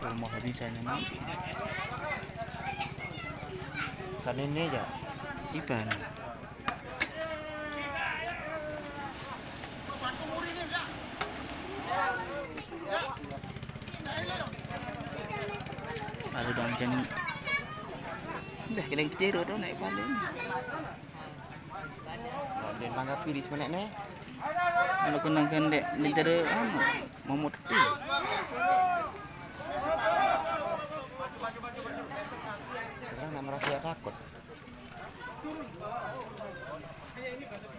rumah habis saya nak. Kan ini aja. Iban. Ada dong kan. Dah kena kecil tu naik paling. Dia tanggapi di sana ni. Kalau kenangkan dek negara momot tu. Sekarang nak merasa takut.